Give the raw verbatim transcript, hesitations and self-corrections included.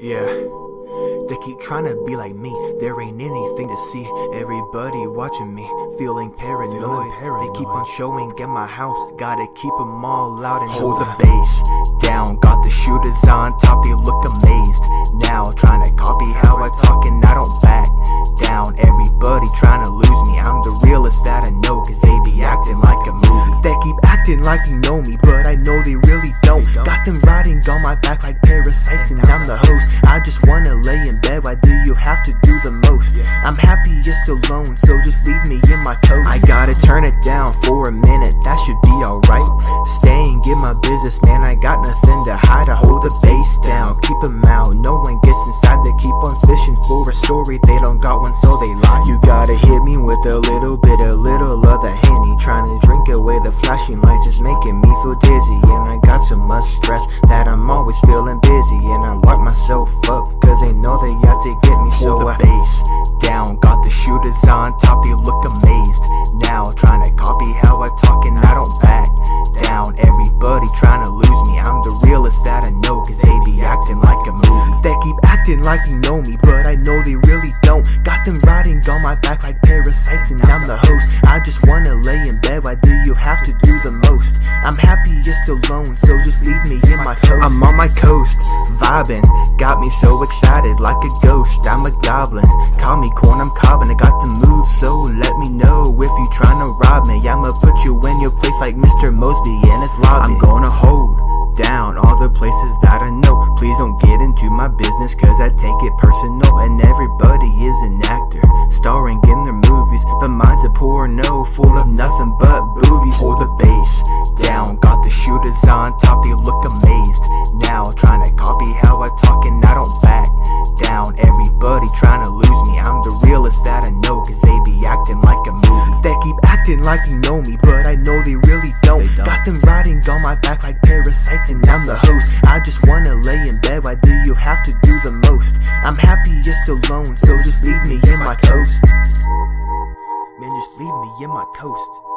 Yeah, they keep trying to be like me. There ain't anything to see. Everybody watching me, feeling paranoid. Feeling paranoid. They keep on showing at my house. Gotta keep them all out and hold the bass down. Got the shooters on top, they look amazed. Now trying to copy how I talk and I don't back down. Everybody trying to lose me. I'm the realest that I know, cause they be acting like a movie. They keep acting like they know me, but I know they really don't. Got them riding on my back like parasites, and I'm the host. I just wanna lay in bed, why do you have to do the most? I'm happiest alone, so just leave me in my coast. I gotta turn it down for a minute, that should be alright. Stay and get my business, man, I got nothing to hide. I hold the bass down, keep them out, no one gets inside. They keep on fishing for a story, they don't got one, so they lie. You gotta hit me with a little bit, a little of the Henny. Trying to drink away the flashing lights, just making me feel dizzy. And I got so much stress that I'm always feeling busy. And I lock myself up, cause they know they have to get me. So the bass down, got the shooters on top, they look amazed. Now trying to copy how I talk and I don't back down. Everybody trying to lose me, I'm the realest that I know, cause they be acting like a movie. They keep acting like they know me, but I know they really don't. Got them riding on my back like parasites, and I'm the host. I just wanna lay in bed, why do you have to do the most? I'm happiest alone, so just leave me in my coast. I'm on my coast, vibing, got me so excited like a ghost. I'm a goblin, call me corn, I'm cobbing. I got the moves, so let me know if you tryna rob me. I'ma put you in your place like Mister Mosby in his lobby. I'm gonna hold down all the places that I know. Please don't get into my business, cause I take it personal. And everybody is an actor, starring in their movies, but mine's a porno full of nothing but boobies. Hold the bass down, got the shooters on top, they look amazed. Now trying to copy how I talk and I don't back down. Everybody trying to lose me, I'm the realest that I know, cause they be acting like a movie. They keep acting like they know me, but I know they really don't. They don't. Got them riding on my back like parasites, and I'm the host. I just wanna lay in bed, why do you have to do the most? I'm happiest alone, so just leave me in my coast. Man, just leave me in my coast.